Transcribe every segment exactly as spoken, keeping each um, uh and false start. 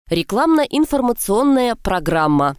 Рекламно-информационная программа.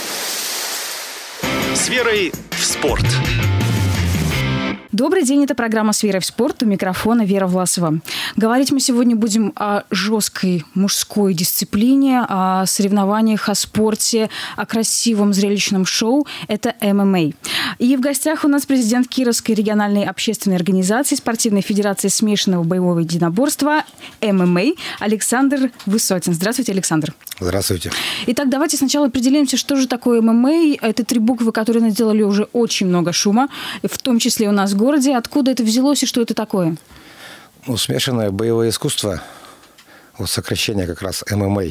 С верой в спорт. Добрый день, это программа «С верой в спорт», у микрофона Вера Власова. Говорить мы сегодня будем о жесткой мужской дисциплине, о соревнованиях, о спорте, о красивом зрелищном шоу. Это эм эм а. И в гостях у нас президент Кировской региональной общественной организации Спортивной федерации смешанного боевого единоборства эм эм а Александр Высотин. Здравствуйте, Александр. Здравствуйте. Итак, давайте сначала определимся, что же такое эм эм а. Это три буквы, которые наделали уже очень много шума, в том числе у нас в городе. Откуда это взялось и что это такое? Ну, смешанное боевое искусство, вот сокращение как раз эм эм а.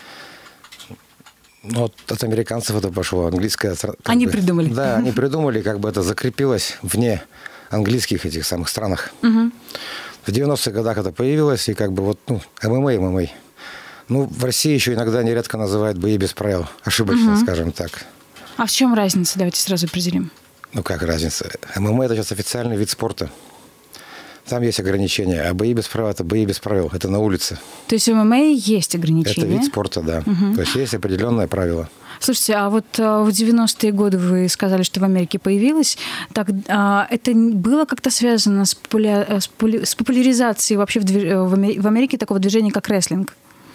Ну, вот от американцев это пошло, английское. Они бы, придумали. Да, они придумали, как бы это закрепилось вне английских этих самых странах. Угу. В девяностых годах это появилось, и как бы вот, ну, эм эм а, эм эм а. Ну, в России еще иногда нередко называют бои без правил, ошибочно, угу. скажем так. А в чем разница? Давайте сразу определим. Ну, как разница? эм эм а – это сейчас официальный вид спорта. Там есть ограничения, а бои без правил – это бои без правил, это на улице. То есть в эм эм а есть ограничения? Это вид спорта, да. Угу. То есть есть определенные правила. Слушайте, а вот в девяностые годы вы сказали, что в Америке появилось. Так, а, это было как-то связано с, поля... с, поля... с популяризацией вообще в, движ... в Америке такого движения, как рестлинг?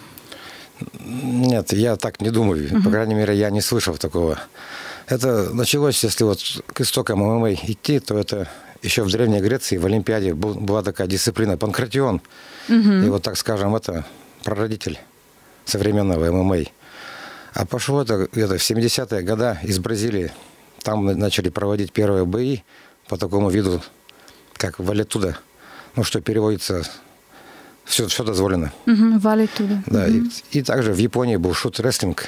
Нет, я так не думаю. Угу. По крайней мере, я не слышал такого. Это началось, если вот к истокам эм эм а идти, то это еще в Древней Греции, в Олимпиаде была такая дисциплина панкратион. Угу. И вот, так скажем, это прародитель современного эм эм а. А пошло это где-то в семидесятые годы из Бразилии. Там начали проводить первые бои по такому виду, как валетуда. Ну, что переводится... Все, все дозволено. Угу, валетуда. Да, угу. и, и также в Японии был шут-рестлинг.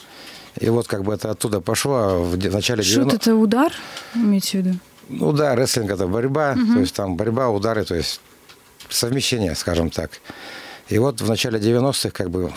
И вот как бы это оттуда пошло. А в начале Шут девяностых... это удар, имеете в виду? Ну да, рестлинг это борьба. Угу. То есть там борьба, удары, то есть совмещение, скажем так. И вот в начале девяностых как бы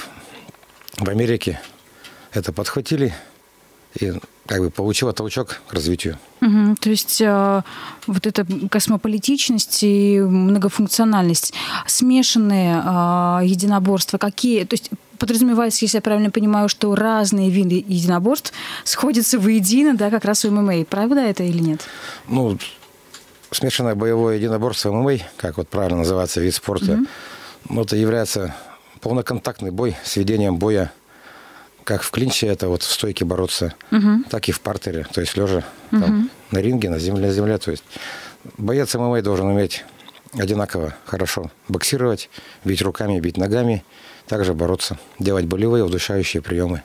в Америке это подхватили и как бы получило толчок к развитию. Угу, то есть э, вот эта космополитичность и многофункциональность, смешанные э, единоборства, какие... То есть подразумевается, если я правильно понимаю, что разные виды единоборств сходятся воедино, да, как раз в эм эм а. Правда это или нет? Ну, смешанное боевое единоборство эм эм а, как вот правильно называется вид спорта, угу. ну, это является полноконтактный бой с ведением боя, как в клинче, это вот в стойке бороться, угу. так и в партере, то есть лежа угу. там, на ринге, на земле, на земле. То есть боец эм эм а должен уметь одинаково хорошо боксировать, бить руками, бить ногами, также бороться, делать болевые, удушающие приемы.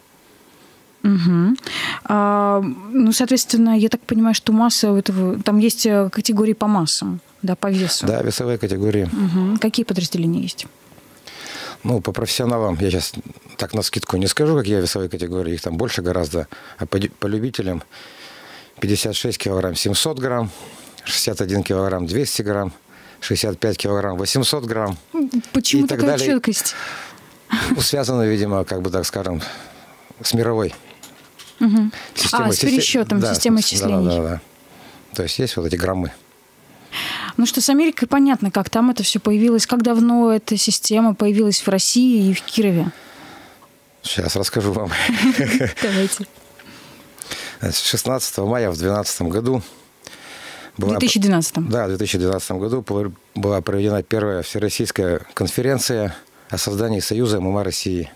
Угу. А, ну, соответственно, я так понимаю, что масса этого... Там есть категории по массам, да, по весу. Да, весовые категории. Угу. Какие подразделения есть? Ну, по профессионалам я сейчас так навскидку не скажу, какие весовые категории, их там больше гораздо. А по, по любителям пятьдесят шесть килограмм семьсот грамм, шестьдесят один килограмм двести грамм, шестьдесят пять килограмм восемьсот грамм. Почему такая четкость? Ну, связано, видимо, как бы так скажем, с мировой угу. системой. А, с пересчетом, да, системой исчислений. Да, да, да. То есть есть вот эти граммы. Ну что, с Америкой понятно, как там это все появилось. Как давно эта система появилась в России и в Кирове? Сейчас расскажу вам. Давайте. шестнадцатого мая в две тысячи двенадцатом году... В две тысячи двенадцатом? Да, в две тысячи двенадцатом году была проведена первая всероссийская конференция о создании Союза эм эм а России.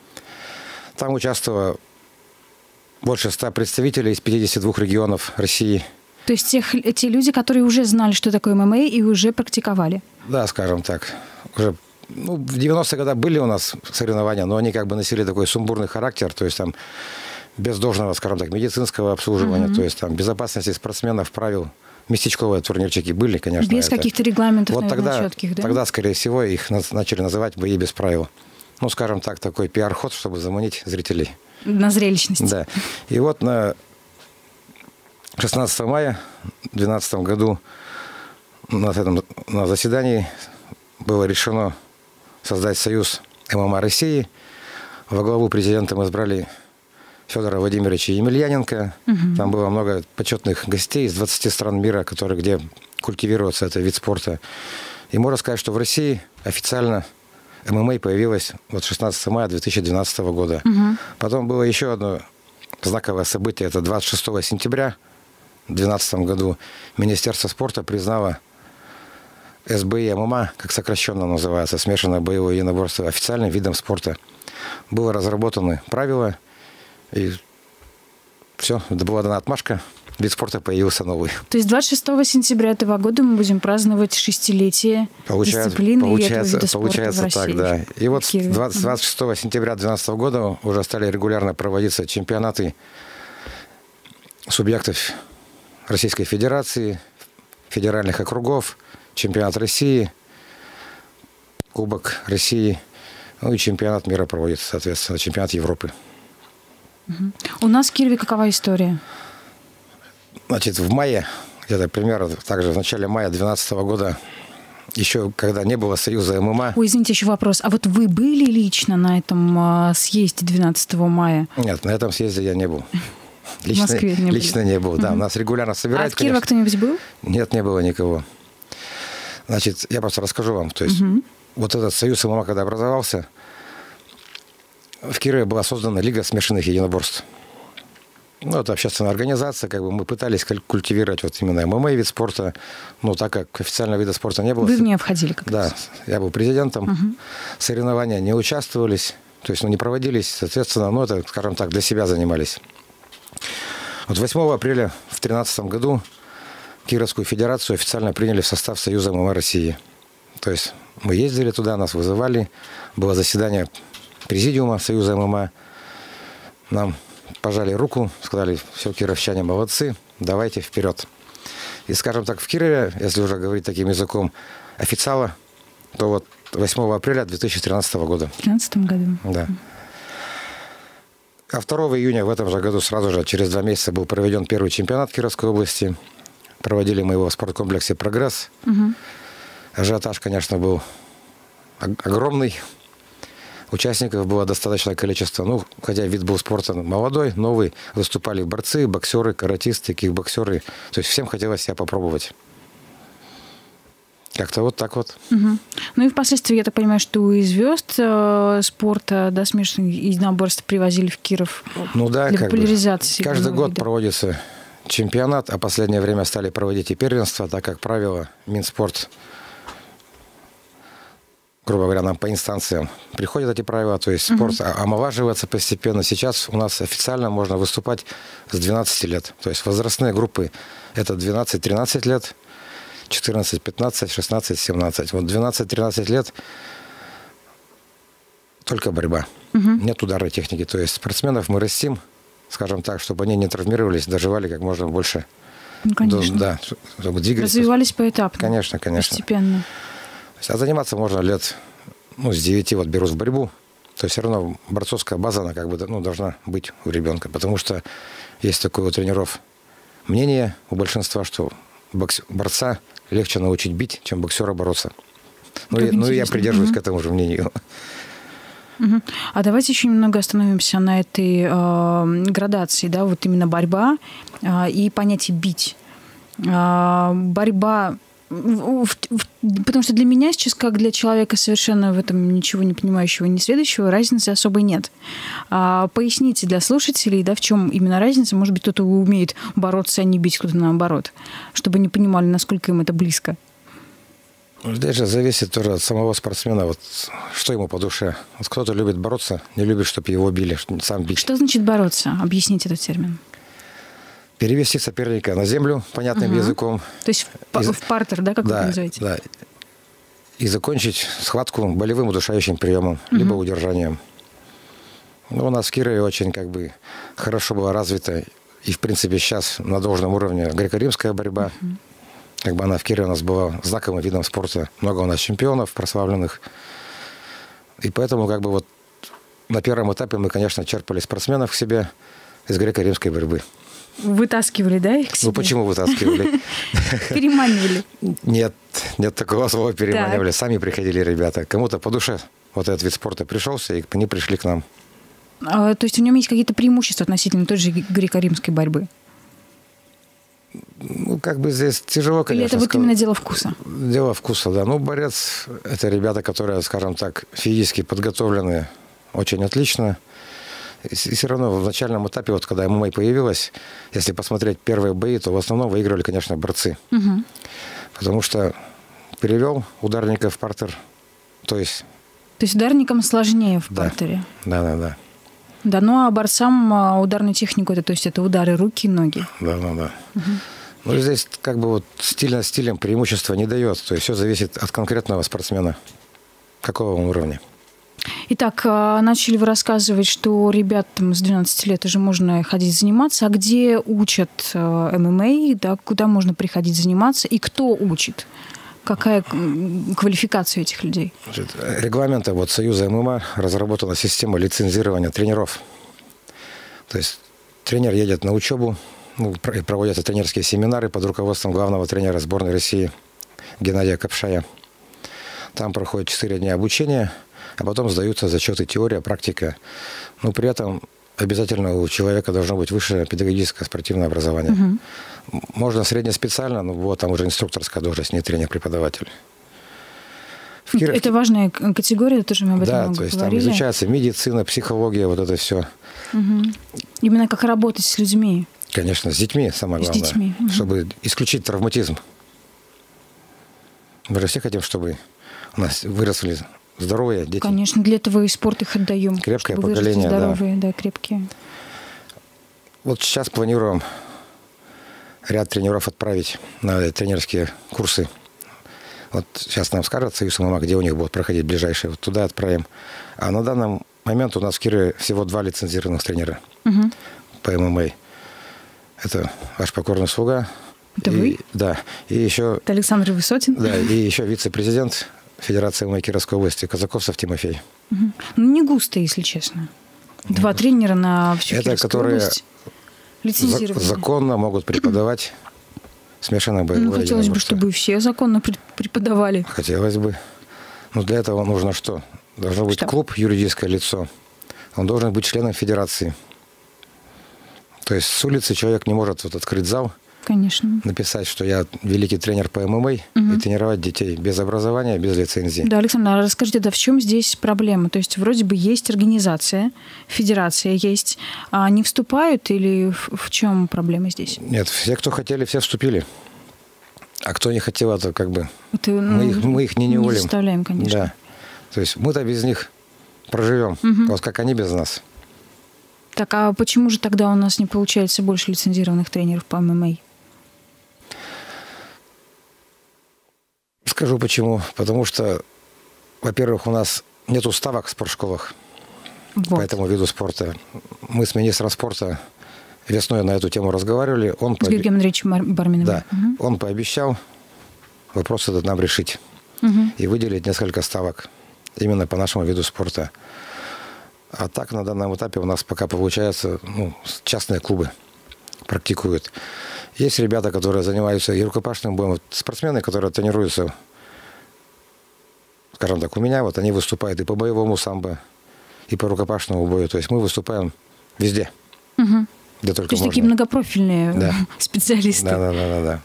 Там участвовало больше ста представителей из пятидесяти двух регионов России. То есть тех, те люди, которые уже знали, что такое эм эм а, и уже практиковали? Да, скажем так. Уже, ну, в девяностые годы были у нас соревнования, но они как бы носили такой сумбурный характер, то есть там без должного, скажем так, медицинского обслуживания, mm-hmm. то есть там безопасности спортсменов, правил. Местечковые турнирчики были, конечно. Без каких-то регламентов, вот наверное, тогда, четких, да? Тогда, скорее всего, их начали называть бои без правил. Ну, скажем так, такой пиар-ход, чтобы заманить зрителей. На зрелищность. Да. И вот на шестнадцатого мая две тысячи двенадцатом году на, этом, на заседании было решено создать Союз эм эм а России. Во главу президента мы избрали Федора Владимировича Емельяненко. Угу. Там было много почетных гостей из двадцати стран мира, которые, где культивируется этот вид спорта. И можно сказать, что в России официально ММА появилась вот шестнадцатого мая две тысячи двенадцатого года. Угу. Потом было еще одно знаковое событие. Это двадцать шестого сентября две тысячи двенадцатом году Министерство спорта признало эс бэ и ММА, как сокращенно называется, смешанное боевое единоборство, официальным видом спорта. Было разработаны правила, и все, была дана отмашка, вид спорта появился новый. То есть двадцать шестого сентября этого года мы будем праздновать шестилетие получается, дисциплины получается, и этого вида спорта получается в России. Так, да. И вот двадцать шестого сентября две тысячи двенадцатого года уже стали регулярно проводиться чемпионаты субъектов Российской Федерации, федеральных округов, чемпионат России, Кубок России, ну и чемпионат мира проводится, соответственно, чемпионат Европы. Угу. У нас в Кирове какова история? Значит, в мае, где-то примерно также в начале мая две тысячи двенадцатого года, еще когда не было Союза ММА... Ой, извините, еще вопрос. А вот вы были лично на этом съезде двенадцатого мая? Нет, на этом съезде я не был. Лично, в Москве не лично не был, да. Угу. Нас регулярно собирают. А в Кирове кто-нибудь был? Нет, не было никого. Значит, я просто расскажу вам. То есть, угу. вот этот Союз ММА, когда образовался, в Кирове была создана Лига смешанных единоборств. Ну, это общественная организация, как бы мы пытались культивировать вот именно ММА вид спорта, но так как официального вида спорта не было... Вы в нее входили как Да, раз? Я был президентом, угу. Соревнования не участвовались, то есть ну, не проводились, соответственно, ну, это, скажем так, для себя занимались. Вот восьмого апреля в две тысячи тринадцатом году Кировскую Федерацию официально приняли в состав Союза ММА России. То есть мы ездили туда, нас вызывали, было заседание президиума Союза ММА, нам пожали руку, сказали, все, кировчане молодцы, давайте вперед. И, скажем так, в Кирове, если уже говорить таким языком официала, то вот восьмого апреля две тысячи тринадцатого года. В две тысячи тринадцатом году. Да. А второго июня в этом же году сразу же, через два месяца, был проведен первый чемпионат Кировской области. Проводили мы его в спорткомплексе «Прогресс». Угу. Ажиотаж, конечно, был огромный. Участников было достаточное количество. Ну, хотя вид был спорта молодой, новый. Выступали борцы, боксеры, каратисты, кикбоксеры. То есть всем хотелось себя попробовать. Как-то вот так вот. Угу. Ну и впоследствии, я так понимаю, что и звезд э, спорта, да, смешанных единоборств привозили в Киров ну, да, для популяризации. Бы. Каждый год вида. проводится чемпионат, а в последнее время стали проводить и первенства, так как правило Минспорт, грубо говоря, нам по инстанциям приходят эти правила, то есть спорт uh-huh. омолаживается постепенно. Сейчас у нас официально можно выступать с двенадцати лет. То есть возрастные группы это двенадцать-тринадцать лет, четырнадцать, пятнадцать, шестнадцать, семнадцать. Вот двенадцать-тринадцать лет только борьба. Uh-huh. Нет ударной техники. То есть спортсменов мы растим, скажем так, чтобы они не травмировались, доживали как можно больше. Ну, конечно. До, да, чтобы двигались. Развивались поэтапно. Конечно, конечно. Постепенно. А заниматься можно лет, ну, с девяти вот берут в борьбу. То есть все равно борцовская база, она как бы, ну, должна быть у ребенка. Потому что есть такое у тренеров мнение у большинства, что бокс... борца легче научить бить, чем боксера бороться. Ну, и, ну и я придерживаюсь угу. к этому же мнению. Угу. А давайте еще немного остановимся на этой э, градации, да, вот именно борьба э, и понятие «бить». Э, борьба... В, в, в, потому что для меня сейчас, как для человека совершенно в этом ничего не понимающего и не следующего, разницы особой нет. А, поясните для слушателей, да, в чем именно разница. Может быть, кто-то умеет бороться, а не бить, кто-то наоборот. Чтобы они понимали, насколько им это близко. Здесь же зависит тоже от самого спортсмена, вот, что ему по душе. Вот кто-то любит бороться, не любит, чтобы его били, сам бить. Что значит бороться? Объясните этот термин. Перевести соперника на землю понятным угу. языком. То есть в, и, в партер, да, как да, вы называете? Да. И закончить схватку болевым удушающим приемом, угу. либо удержанием. Ну, у нас в Кирове очень как бы хорошо была развита, и в принципе сейчас на должном уровне греко-римская борьба. Угу. Как бы она в Кирове у нас была знаковым видом спорта. Много у нас чемпионов прославленных. И поэтому как бы вот на первом этапе мы, конечно, черпали спортсменов к себе из греко-римской борьбы. Вытаскивали, да, их к себе? Ну, почему вытаскивали? Переманивали. Нет, нет такого слова переманивали. Сами приходили ребята. Кому-то по душе вот этот вид спорта пришелся, и они пришли к нам. А, то есть в нем есть какие-то преимущества относительно той же греко-римской борьбы? Ну, как бы здесь тяжело, конечно. Или это вот сказать. именно дело вкуса? Дело вкуса, да. Ну, борец – это ребята, которые, скажем так, физически подготовлены очень отлично. И все равно в начальном этапе, вот когда ММА появилась, если посмотреть первые бои, то в основном выигрывали, конечно, борцы. Угу. Потому что перевел ударника в партер, то есть... То есть ударникам сложнее в да. партере? Да, да, да. Да, ну а борцам ударную технику, это, то есть это удары руки и ноги? Да, да, да. Угу. Ну, здесь как бы вот стиль над стилем преимущества не дает. То есть все зависит от конкретного спортсмена, какого он уровня. Итак, начали вы рассказывать, что ребят там, с двенадцати лет уже можно ходить заниматься. А где учат ММА, да, куда можно приходить заниматься и кто учит? Какая квалификация этих людей? Значит, регламентом вот Союза ММА разработана система лицензирования тренеров. То есть тренер едет на учебу, ну, проводятся тренерские семинары под руководством главного тренера сборной России Геннадия Капшая. Там проходит четыре дня обучения, а потом сдаются зачеты теория, практика. Но при этом обязательно у человека должно быть высшее педагогическое спортивное образование. Угу. Можно среднеспециально, но вот там уже инструкторская должность, не тренер-преподаватель. Киров... Это важная категория, тоже мы об этом да, много то есть говорили. Там изучается медицина, психология, вот это все. Угу. Именно как работать с людьми. Конечно, с детьми самое главное. С детьми. Угу. Чтобы исключить травматизм. Мы же все хотим, чтобы у нас выросли здоровые дети. Конечно, для этого и спорт их отдаем. Крепкое чтобы поколение, здоровые, да. да, крепкие. Вот сейчас планируем ряд тренеров отправить на тренерские курсы. Вот сейчас нам скажут Союз ММА, где у них будут проходить ближайшие. Вот туда отправим. А на данный момент у нас в Кирове всего два лицензированных тренера угу. по ММА. Это ваш покорный слуга. Это и, вы? Да. И еще... Это Александр Высотин. Да, и еще вице-президент Федерации ММА Кировской области Казаковцев Тимофей. Угу. Ну, не густо, если честно. Два ну, тренера на всю это, Кировскую которые область. Лицензированы. Законно могут преподавать смешанное боевое Ну, хотелось бы, чтобы все законно преподавали. Хотелось бы. Но для этого нужно что? Должно быть что? Клуб, юридическое лицо. Он должен быть членом федерации. То есть с улицы человек не может вот открыть зал, конечно. Написать, что я великий тренер по ММА, угу. и тренировать детей без образования, без лицензии. Да, Александр, а расскажите, да, в чем здесь проблема? То есть вроде бы есть организация, федерация есть, а они вступают или в, в чем проблема здесь? Нет, все, кто хотели, все вступили. А кто не хотел, это как бы это, мы, ну, их, мы их не неволим. Не заставляем, конечно. Да. То есть мы-то без них проживем, угу. вот как они без нас. Так, а почему же тогда у нас не получается больше лицензированных тренеров по ММА? Скажу почему. Потому что, во-первых, у нас нет ставок в спортшколах вот. По этому виду спорта. Мы с министром спорта весной на эту тему разговаривали. Он с Георгием Андреевичем Барминым. Да. Угу. Он пообещал вопрос этот нам решить. Угу. И выделить несколько ставок именно по нашему виду спорта. А так на данном этапе у нас пока получается, ну, частные клубы практикуют. Есть ребята, которые занимаются и рукопашным боем. Вот спортсмены, которые тренируются, скажем так, у меня, вот они выступают и по боевому самбо, и по рукопашному бою. То есть мы выступаем везде, угу. где только То есть можно. такие многопрофильные да. специалисты. Да, да, да, да, да.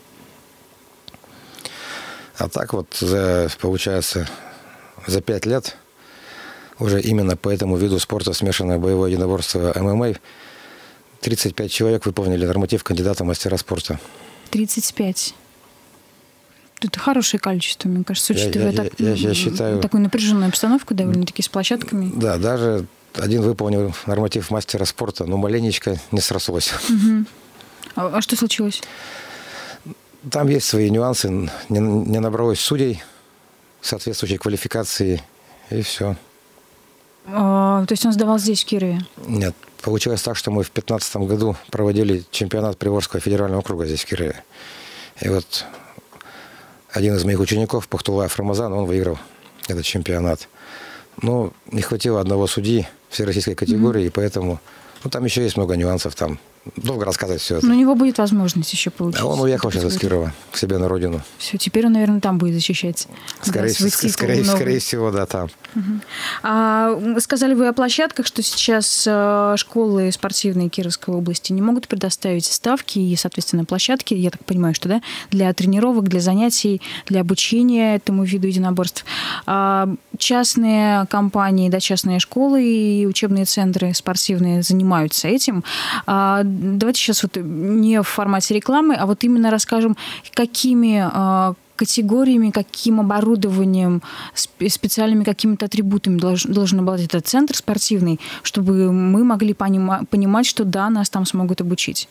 А так вот, за, получается, за пять лет уже именно по этому виду спорта смешанное боевое единоборство ММА тридцать пять человек выполнили норматив кандидата в мастера спорта. тридцать пять. Это хорошее количество, мне кажется, учитывая я, так, я, я считаю, такую напряженную обстановку довольно-таки с площадками. Да, даже один выполнил норматив мастера спорта, но маленечко не срослось. Угу. А, а что случилось? Там есть свои нюансы. Не, не набралось судей соответствующей квалификации, и все. А, то есть он сдавал здесь, в Кирове? Нет. Получилось так, что мы в две тысячи пятнадцатом году проводили чемпионат Приволжского федерального округа здесь, в Кирове. И вот один из моих учеников, Пахтулаев Рамазан, он выиграл этот чемпионат. Но не хватило одного судьи всероссийской категории, mm-hmm. и поэтому... Ну, там еще есть много нюансов. Там долго рассказывать все это. Но у него будет возможность еще получить. А он уехал сейчас из Кирова к себе на родину. Все, теперь он, наверное, там будет защищать. Скорее, да, скорее, скорее, скорее всего, да, там. Угу. А, сказали вы о площадках, что сейчас а, школы спортивные Кировской области не могут предоставить ставки и, соответственно, площадки, я так понимаю, что да, для тренировок, для занятий, для обучения этому виду единоборств. А, частные компании, да, частные школы и учебные центры спортивные занимаются этим. А, давайте сейчас вот не в формате рекламы, а вот именно расскажем, какими а, категориями, каким оборудованием, специальными какими-то атрибутами должен, должен обладать этот центр спортивный, чтобы мы могли понима- понимать, что да, нас там смогут обучить.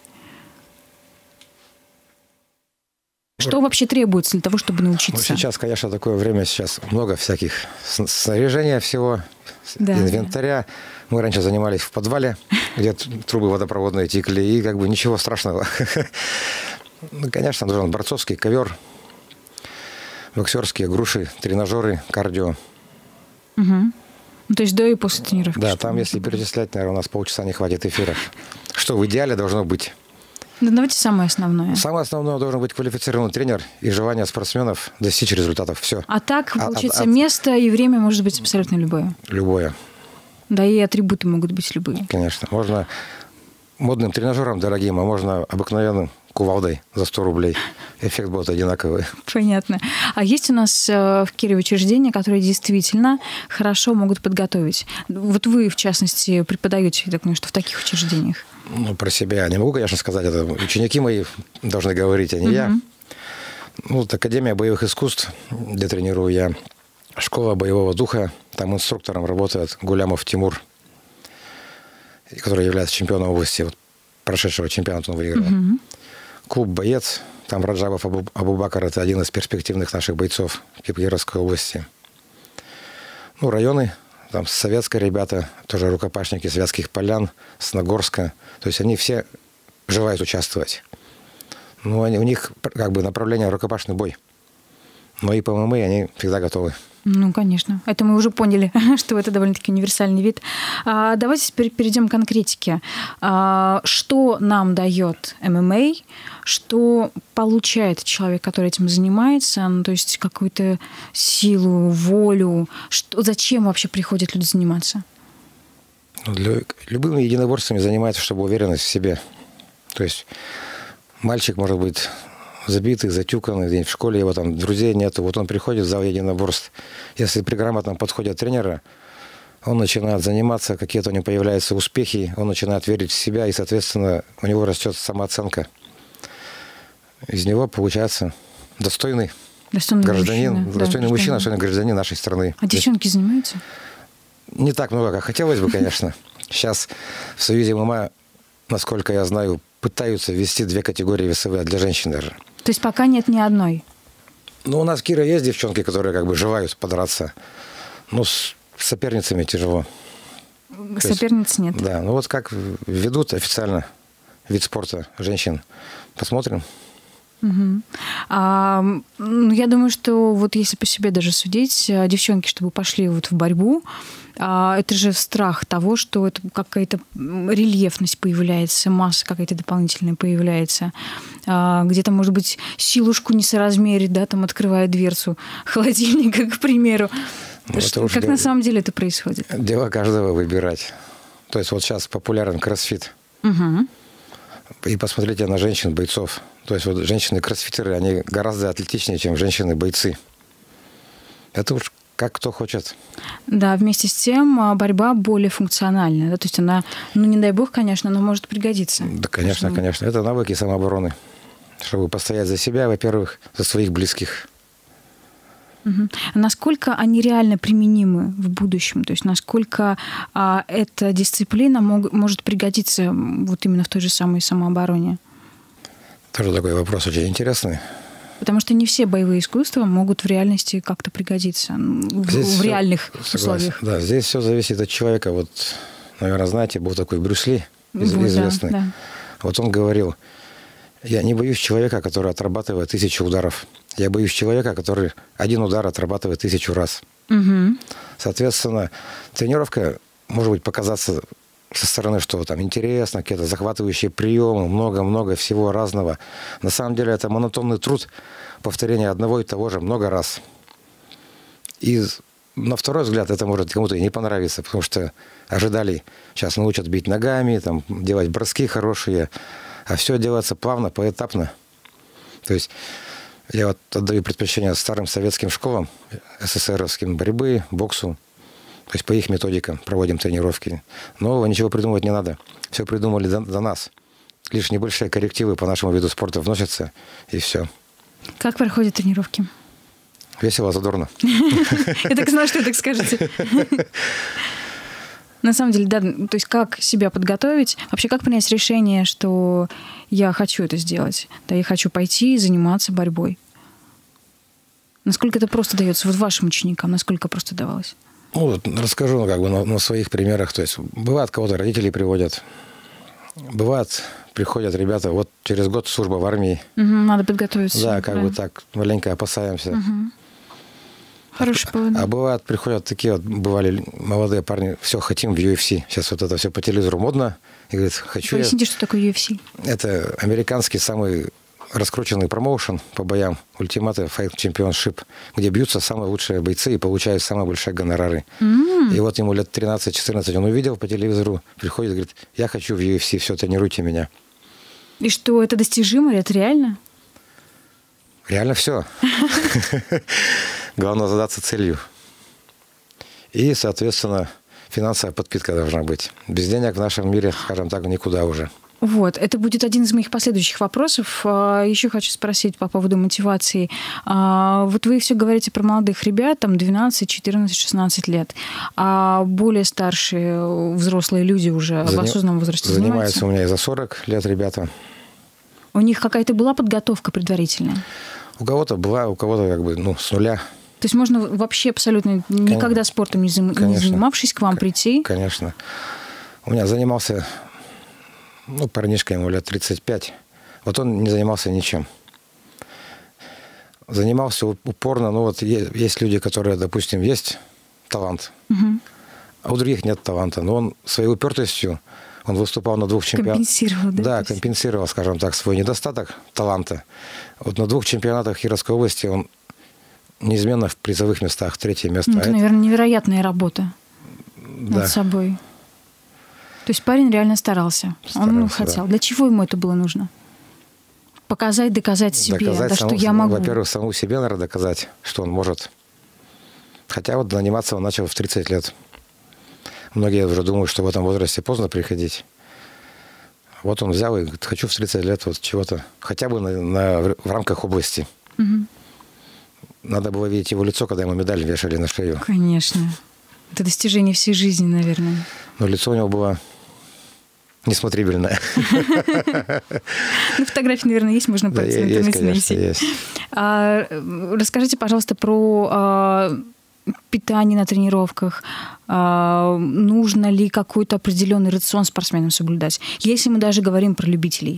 Что вообще требуется для того, чтобы научиться? Ну, сейчас, конечно, такое время, сейчас много всяких снаряжения всего, да, инвентаря. Да. Мы раньше занимались в подвале, где трубы водопроводные текли, и как бы ничего страшного. Ну, конечно, нужен борцовский ковер, боксерские груши, тренажеры, кардио. Угу. То есть до и после тренировки? Да, там, если перечислять, наверное, у нас полчаса не хватит эфира. Что в идеале должно быть? Ну, давайте самое основное. Самое основное должен быть квалифицированный тренер и желание спортсменов достичь результатов. Все. А так, получается, а, а, место и время может быть абсолютно любое? Любое. Да, и атрибуты могут быть любые. Конечно. Можно модным тренажером дорогим, а можно обыкновенным кувалдой за сто рублей. Эффект будет одинаковый. Понятно. А есть у нас в Кирове учреждения, которые действительно хорошо могут подготовить? Вот вы, в частности, преподаете, я так понимаю, что в таких учреждениях? Ну, про себя не могу, конечно, сказать. Это ученики мои должны говорить, а не uh-huh. я. Ну, вот Академия боевых искусств, где тренирую я. Школа боевого духа. Там инструктором работает Гулямов Тимур, который является чемпионом области. Вот, прошедшего чемпионата он выиграл. Uh-huh. Клуб «Боец». Там Раджабов Абу, Абубакар. Это один из перспективных наших бойцов Кировской области. Ну, районы. Там советские ребята, тоже рукопашники с Вятских Полян, с Нагорска. То есть они все желают участвовать. Ну, они, у них как бы направление рукопашный бой. Но и по ММА они всегда готовы. Ну, конечно. Это мы уже поняли, что это довольно-таки универсальный вид. А, давайте теперь перейдем к конкретике. А, что нам дает ММА? Что получает человек, который этим занимается? Ну, то есть какую-то силу, волю? Что, зачем вообще приходят люди заниматься? Для, любыми единоборствами занимаются, чтобы уверенность в себе. То есть мальчик может быть забитый, затюканный, день в школе его там друзей нету. Вот он приходит в зал единоборств. Если при грамотном подходе тренера, он начинает заниматься, какие-то у него появляются успехи, он начинает верить в себя, и, соответственно, у него растет самооценка. Из него получается достойный, достойный гражданин, мужчина, достойный да, мужчина, достойный гражданин нашей страны. А девчонки есть, занимаются? Не так много, как хотелось бы, конечно. Сейчас в Союзе ММА, насколько я знаю, пытаются ввести две категории весовые для женщин даже. То есть пока нет ни одной? Ну, у нас в Кирове есть девчонки, которые как бы желают подраться. Ну, с соперницами тяжело. Соперниц есть, нет? Да, ну вот как ведут официально вид спорта женщин. Посмотрим. Угу. А, ну, я думаю, что вот если по себе даже судить, девчонки, чтобы пошли вот в борьбу, а, это же страх того, что это какая-то рельефность появляется, масса какая-то дополнительная появляется. А, где-то, может быть, силушку не соразмерить, да, там открывая дверцу холодильника, к примеру. Ну, что, как дело, на самом деле это происходит? Дело каждого выбирать. То есть вот сейчас популярен кроссфит. Угу. И посмотрите на женщин-бойцов. То есть вот женщины-кроссфитеры, они гораздо атлетичнее, чем женщины-бойцы. Это уж как кто хочет. Да, вместе с тем борьба более функциональная. Да? То есть она, ну не дай бог, конечно, но может пригодиться. Да, конечно, чтобы... конечно. Это навыки самообороны. Чтобы постоять за себя, во-первых, за своих близких. Угу. Насколько они реально применимы в будущем? То есть насколько а, эта дисциплина мог, может пригодиться вот именно в той же самой самообороне? Тоже такой вопрос очень интересный. Потому что не все боевые искусства могут в реальности как-то пригодиться, здесь в, в реальных все, условиях. Да, здесь все зависит от человека. Вот, наверное, знаете, был такой Брюс Ли, вот, известный. Да, да. Вот он говорил: я не боюсь человека, который отрабатывает тысячу ударов. Я боюсь человека, который один удар отрабатывает тысячу раз. Угу. Соответственно, тренировка может быть показаться со стороны, что там интересно, какие-то захватывающие приемы, много-много всего разного. На самом деле это монотонный труд, повторение одного и того же много раз. И на второй взгляд это может кому-то и не понравиться, потому что ожидали, сейчас научат бить ногами, там, делать броски хорошие, а все делается плавно, поэтапно. То есть я вот отдаю предпочтение старым советским школам, эсэсэровским борьбы, боксу. То есть по их методикам проводим тренировки. Нового ничего придумывать не надо. Все придумали до, до нас. Лишь небольшие коррективы по нашему виду спорта вносятся, и все. Как проходят тренировки? Весело, задорно. Я так знала, что вы так скажете. На самом деле, да, то есть как себя подготовить, вообще как принять решение, что я хочу это сделать, да, я хочу пойти и заниматься борьбой. Насколько это просто дается вот вашим ученикам, насколько просто давалось? Ну, вот расскажу ну, как бы на, на своих примерах. То есть бывает, кого-то родители приводят, бывает, приходят ребята, вот через год служба в армии. Угу, надо подготовиться. Да, как да. бы так, маленько опасаемся. Угу. Хороший повод. А бывает, приходят такие вот, бывали молодые парни, все, хотим в ю эф си. Сейчас вот это все по телевизору модно. И говорит, хочу Поясните, я... что такое ю эф си. Это американский самый раскрученный промоушен по боям, Ultimate Fight Championship, где бьются самые лучшие бойцы и получают самые большие гонорары. Mm. И вот ему лет тринадцать-четырнадцать, он увидел по телевизору, приходит, говорит, я хочу в ю эф си, все, тренируйте меня. И что, это достижимо, это реально? Реально все. Главное задаться целью. И, соответственно, финансовая подпитка должна быть. Без денег в нашем мире, скажем так, никуда уже. Вот, это будет один из моих последующих вопросов. Еще хочу спросить по поводу мотивации. Вот вы все говорите про молодых ребят, там двенадцать, четырнадцать, шестнадцать лет, а более старшие взрослые люди уже Заним... в осознанном возрасте занимаются? Занимаются у меня и за сорок лет ребята. У них какая-то была подготовка предварительная? У кого-то была, у кого-то как бы ну, с нуля. То есть можно вообще абсолютно никогда Конечно. спортом не, зам... не занимавшись, к вам прийти? Конечно. У меня занимался... Ну, парнишка ему лет тридцать пять. Вот он не занимался ничем. Занимался упорно. Ну, вот есть люди, которые, допустим, есть талант, угу. а у других нет таланта. Но он своей упертостью, он выступал на двух чемпионатах. Компенсировал, да? Да, компенсировал, скажем так, свой недостаток таланта. Вот на двух чемпионатах Кировской области он неизменно в призовых местах, третье место. Ну, это, а наверное, это... невероятная работа да. над собой. То есть парень реально старался. старался Он хотел. Да. Для чего ему это было нужно? Показать, доказать себе, доказать да, саму, что я могу. Во-первых, самому себе, наверное, доказать, что он может. Хотя вот заниматься он начал в тридцать лет. Многие уже думают, что в этом возрасте поздно приходить. Вот он взял и говорит, хочу в тридцать лет вот чего-то, хотя бы на, на, в рамках области. Угу. Надо было видеть его лицо, когда ему медаль вешали на шею. Конечно. Это достижение всей жизни, наверное. Но лицо у него было несмотрибельное. Ну, фотографии, наверное, есть, можно пойти в интернете найти. Расскажите, пожалуйста, про питание на тренировках. Нужно ли какой-то определенный рацион спортсменам соблюдать? Если мы даже говорим про любителей.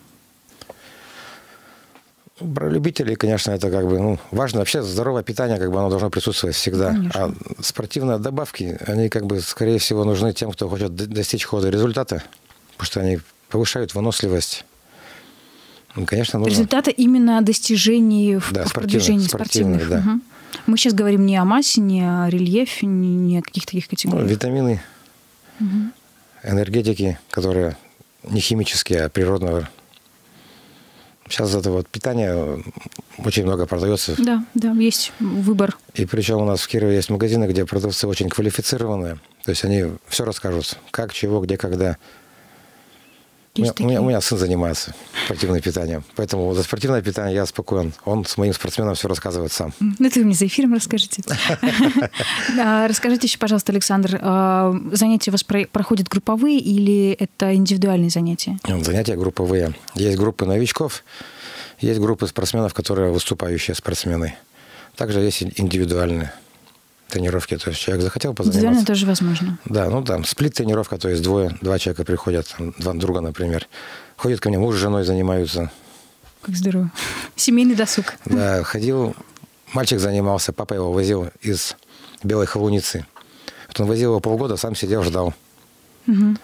Про любителей, конечно, это как бы ну, важно. Вообще здоровое питание, как бы оно должно присутствовать всегда. Конечно. А спортивные добавки, они как бы, скорее всего, нужны тем, кто хочет достичь хода результата, потому что они повышают выносливость. Ну, конечно, нужно... Результаты именно достижений в, да, в продвижении спортивных. спортивных. Да. Угу. Мы сейчас говорим не о массе, не о рельефе, не, не о каких-то таких категориях. Ну, витамины, угу. энергетики, которые не химические, а природного. Сейчас это вот питание очень много продается. Да, да, есть выбор. И причем у нас в Кирове есть магазины, где продавцы очень квалифицированные. То есть они все расскажут, как, чего, где, когда. У меня, у, меня, у меня сын занимается спортивным питанием. Поэтому за спортивное питание я спокоен. Он с моим спортсменом все рассказывает сам. Ну, это вы мне за эфиром расскажете. Расскажите еще, пожалуйста, Александр, занятия у вас проходят групповые или это индивидуальные занятия? Занятия групповые. Есть группы новичков, есть группы спортсменов, которые выступающие спортсмены. Также есть индивидуальные тренировки, то есть человек захотел позаниматься. Индивидуально тоже возможно. Да, ну там сплит-тренировка, то есть двое, два человека приходят, там, два друга, например. Ходят ко мне, муж с женой занимаются. Как здорово. Семейный досуг. Да, ходил, мальчик занимался, папа его возил из Белой Холуницы. Вот он возил его полгода, сам сидел, ждал. Угу.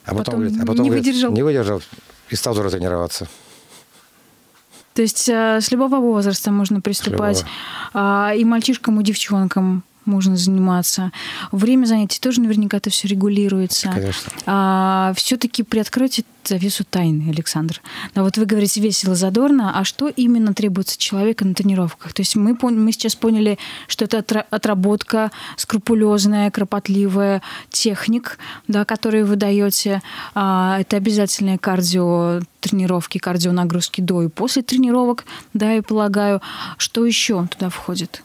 А потом, потом говорит, а потом не говорит, выдержал. не выдержал и стал тоже тренироваться. То есть э, с любого возраста можно приступать. А, и мальчишкам, и девчонкам можно заниматься. Время занятий тоже наверняка это все регулируется. Конечно. А, все-таки приоткройте завесу тайны, Александр. Да, вот вы говорите весело, задорно, а что именно требуется человека на тренировках? То есть мы, мы сейчас поняли, что это отработка скрупулезная, кропотливая, техник, да, которые вы даете. А, это обязательные кардиотренировки, кардионагрузки до и после тренировок, да, я полагаю. Что еще туда входит?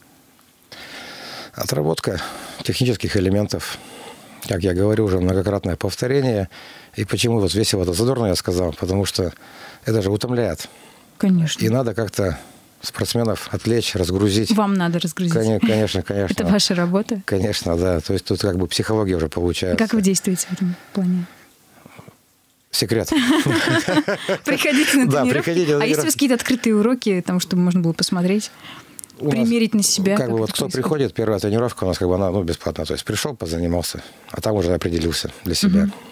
Отработка технических элементов, как я говорю, уже многократное повторение. И почему вот весело это задорно я сказал? Потому что это же утомляет. Конечно. И надо как-то спортсменов отвлечь, разгрузить. Вам надо разгрузить. Конечно, конечно. Это ваша работа? Конечно, да. То есть тут как бы психология уже получается. Как вы действуете в этом плане? Секрет. Приходите на Да, тренировки. приходите на А есть у вас какие-то открытые уроки, там, чтобы можно было посмотреть? У нас, примерить на себя? Как бы вот это кто происходит? приходит, первая тренировка у нас как бы она ну, бесплатная. То есть пришел, позанимался, а там уже определился для себя. Угу.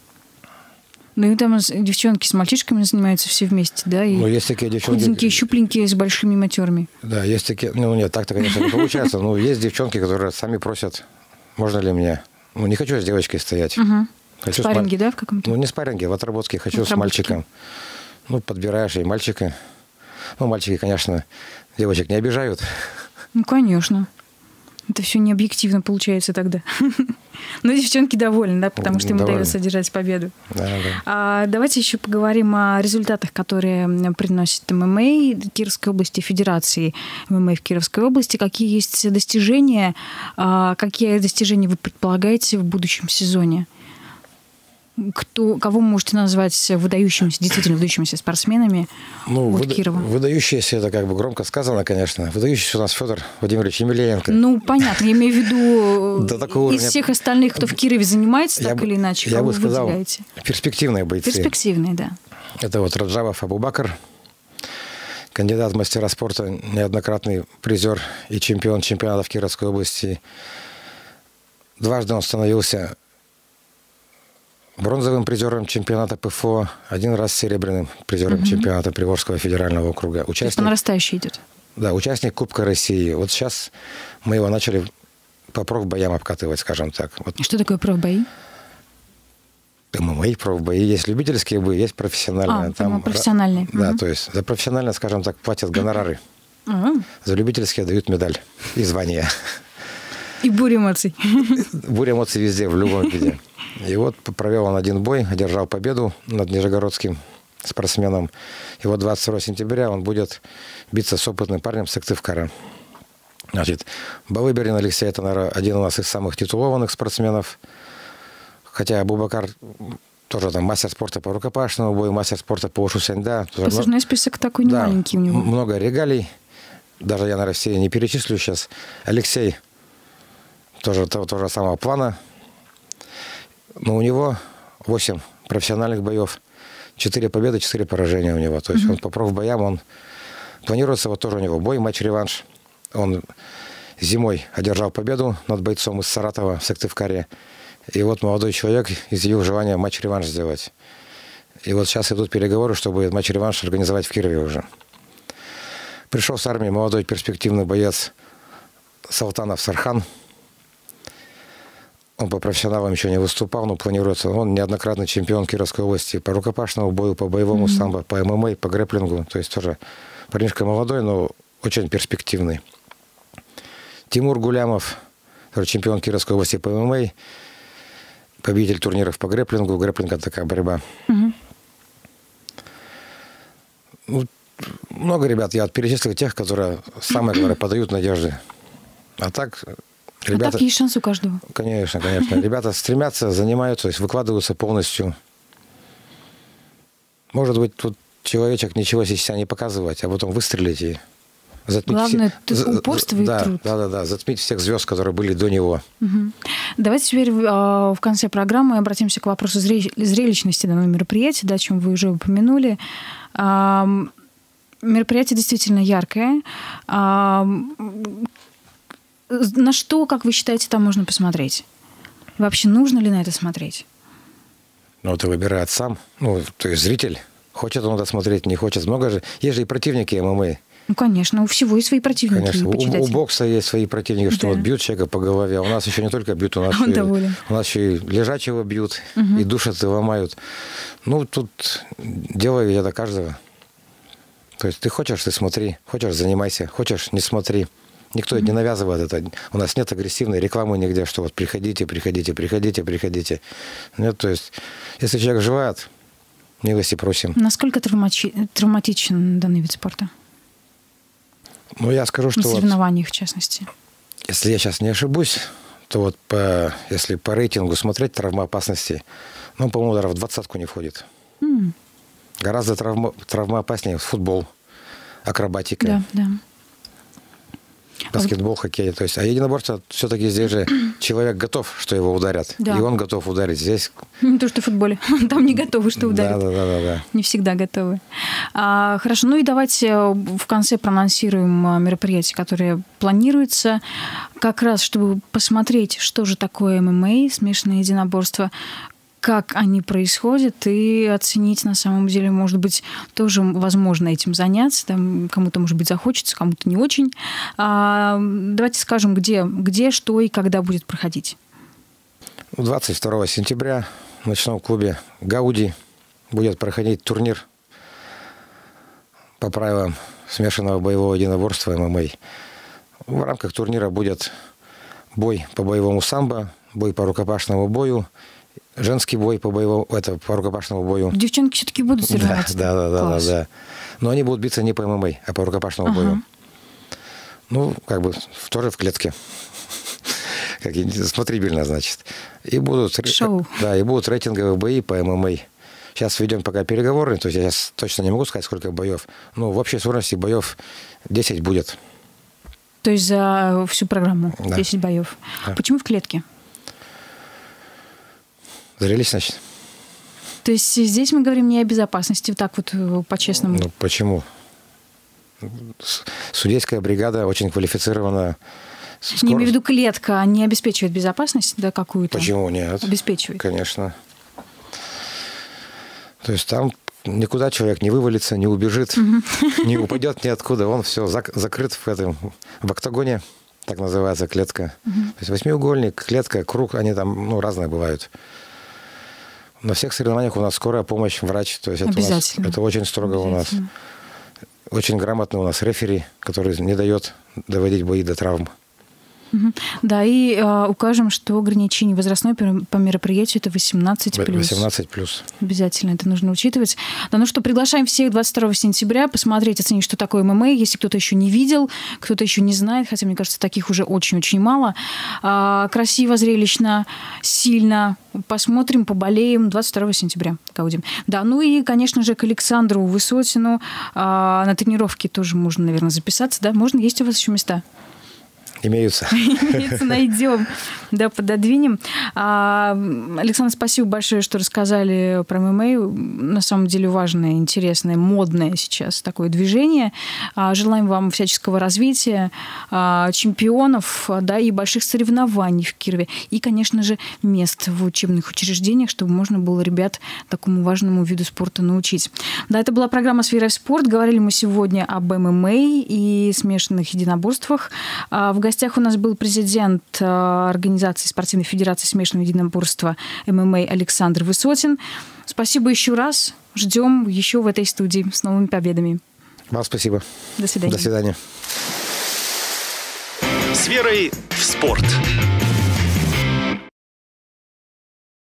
Ну и там девчонки с мальчишками занимаются все вместе, да? И ну, есть такие девчонки... худенькие, щупленькие, с большими матерами. Да, есть такие... Ну нет, так-то, конечно, не получается. Но есть девчонки, которые сами просят, можно ли мне... Ну не хочу с девочкой стоять. Угу. Хочу спарринги, с... да, в каком-то? Ну не спарринги, в отработке. Хочу в с мальчиком. Ну подбираешь и мальчика. Ну мальчики, конечно, девочек не обижают. Ну, конечно. Это все не объективно получается тогда. Но девчонки довольны, да, потому что им довольны. удается одержать победу. Да, да. А, давайте еще поговорим о результатах, которые приносит ММА Кировской области, Федерации ММА в Кировской области. Какие есть достижения, а, какие достижения вы предполагаете в будущем сезоне? Кто, кого вы можете назвать выдающимися, действительно выдающимися спортсменами Ну, от выда- Кирова? выдающийся, это как бы громко сказано, конечно. Выдающийся у нас Федор Владимирович Емельяненко. Ну, понятно, я имею в виду До такого из уровня- всех остальных, кто в Кирове занимается, Я так бы- или иначе, я кого бы вы сказал, выделяете? перспективные бойцы. Перспективные, да. Это вот Раджабов Абубакр, кандидат в мастера спорта, неоднократный призер и чемпион чемпионатов Кировской области. Дважды он становился бронзовым призером чемпионата ПФО, один раз серебряным призером Мгм. чемпионата Приволжского федерального округа. То есть по Участник, нарастающей идет. да, участник Кубка России. Вот сейчас мы его начали по профбоям обкатывать, скажем так. Вот Что такое профбои? ММА, профбои. Есть любительские бои, есть профессиональные. А, там профессиональные. Да, Мгм. то есть за профессионально, скажем так, платят гонорары. А, За любительские дают медаль и звание. и буря эмоций. Буря эмоций везде, в любом виде. И вот провел он один бой, одержал победу над нижегородским спортсменом. И вот двадцать второго сентября он будет биться с опытным парнем Сыктывкара. Значит, Балыберин Алексей, это, наверное, один у нас из самых титулованных спортсменов. Хотя Абубакар тоже там мастер спорта по рукопашному бою, мастер спорта по ушу сяньда. Послужной список такой не Да, маленький у него. много регалий. Даже я, наверное, все не перечислю сейчас. Алексей тоже того, того же самого плана. Но у него восемь профессиональных боев, четыре победы, четыре поражения у него. То есть mm-hmm. он по профбоям, он планируется вот тоже у него бой, матч-реванш. Он зимой одержал победу над бойцом из Саратова в Сыктывкаре. И вот молодой человек изъявил желание матч-реванш сделать. И вот сейчас идут переговоры, чтобы матч-реванш организовать в Кирове уже. Пришел с армии молодой перспективный боец Салтанов Сархан. Он по профессионалам еще не выступал, но планируется. Он неоднократный чемпион Кировской области по рукопашному бою, по боевому mm-hmm. самбо, по ММА, по грэпплингу. То есть тоже парнишка молодой, но очень перспективный. Тимур Гулямов, тоже чемпион Кировской области по ММА, победитель турниров по грэпплингу. Грэпплинг – это такая борьба. Mm-hmm. Ну, много ребят. Я перечислил тех, которые самые, которые подают надежды. А так... Ребята, а так есть шанс у каждого. Конечно, конечно. Ребята стремятся, занимаются, то есть выкладываются полностью. Может быть, тут человечек ничего из себя не показывать, а потом выстрелить и затмить Главное, все... упорство и да, труд. Да, да, да, затмить всех звезд, которые были до него. Угу. Давайте теперь в конце программы обратимся к вопросу зрелищности данного мероприятия, да, о чем вы уже упомянули. Мероприятие действительно яркое. На что, как вы считаете, там можно посмотреть? Вообще нужно ли на это смотреть? Но это выбирает сам. Ну, то есть зритель. Хочет он это смотреть, не хочет. Много же. Есть же и противники ММА. Ну, конечно, у всего есть свои противники. Конечно, у, у бокса есть свои противники, что да. вот бьют человека по голове. А у нас еще не только бьют, у нас, он еще, доволен. у нас еще и лежачего бьют, угу. и душат, и ломают. Ну, тут дело ведь это каждого. То есть ты хочешь, ты смотри. Хочешь, занимайся. Хочешь, не смотри. Никто mm-hmm. не навязывает это. У нас нет агрессивной рекламы нигде, что вот приходите, приходите, приходите, приходите. Нет, то есть, если человек желает, милости просим. Насколько травмати... травматичен данный вид спорта? Ну, я скажу, что... На соревнованиях, вот, в частности. Если я сейчас не ошибусь, то вот по, если по рейтингу смотреть травмоопасности, ну, по-моему, даже в двадцатку не входит. Mm. Гораздо травма... травмоопаснее футбол, акробатика. Да, да. Баскетбол, хоккей. То есть, а единоборство все-таки здесь же человек готов, что его ударят. Да. И он готов ударить. Здесь... Не то, что в футболе. Там не готовы, что ударят. Да, да, да, да. Не всегда готовы. А, хорошо. Ну и давайте в конце проанонсируем мероприятие, которое планируется. Как раз, чтобы посмотреть, что же такое ММА, смешанное единоборство, как они происходят, и оценить, на самом деле, может быть, тоже возможно этим заняться. Там, кому-то, может быть, захочется, кому-то не очень. А, давайте скажем, где, где, что и когда будет проходить. двадцать второго сентября в ночном клубе «Гауди» будет проходить турнир по правилам смешанного боевого единоборства ММА. В рамках турнира будет бой по боевому самбо, бой по рукопашному бою, женский бой по боевому, это по рукопашному бою. Девчонки все-таки будут соревноваться. Да, да, да, да, да. Но они будут биться не по ММА, а по рукопашному ага. бою. Ну, как бы тоже в клетке. Как смотрибельно, значит. И будут, Шоу. Да, и будут рейтинговые бои по ММА. Сейчас ведем пока переговоры, то есть я сейчас точно не могу сказать, сколько боев. Ну, в общей сложности боев десять будет. То есть за всю программу да. десять боев. Да. Почему в клетке? Зрелищность. То есть здесь мы говорим не о безопасности, так вот по-честному. Ну, почему? Судейская бригада очень квалифицирована. Скорость... Не имею в виду клетка, не обеспечивает безопасность, да, какую-то? Почему нет? Обеспечивает. Конечно. То есть там никуда человек не вывалится, не убежит, не упадет ниоткуда. Он все закрыт в этом, в октагоне, так называется клетка. То есть восьмиугольник, клетка, круг, они там ну, разные бывают. На всех соревнованиях у нас скорая помощь, врач. То есть это, у нас, это очень строго у нас. Очень грамотный у нас рефери, который не дает доводить бои до травм. Да, и э, укажем, что ограничение возрастное по мероприятию это восемнадцать плюс. восемнадцать плюс. Обязательно это нужно учитывать. Да, ну что, приглашаем всех двадцать второго сентября посмотреть, оценить, что такое ММА. Если кто-то еще не видел, кто-то еще не знает, хотя, мне кажется, таких уже очень-очень мало. А, красиво, зрелищно, сильно. Посмотрим, поболеем двадцать второго сентября. Да, ну и, конечно же, к Александру Высотину а, на тренировке тоже можно, наверное, записаться. Да? Можно? Есть у вас еще места? Имеются. Имеются, найдем. Да, пододвинем. А, Александр, спасибо большое, что рассказали про ММА. На самом деле важное, интересное, модное сейчас такое движение. А, желаем вам всяческого развития, а, чемпионов, да, и больших соревнований в Кирове. И, конечно же, мест в учебных учреждениях, чтобы можно было ребят такому важному виду спорта научить. Да, это была программа «С верой в спорт». Говорили мы сегодня об ММА и смешанных единоборствах. В гостях у нас был президент организации Спортивной федерации смешанного единоборства ММА Александр Высотин. Спасибо еще раз. Ждем еще в этой студии с новыми победами. Вам спасибо. До свидания. До свидания. С верой в спорт.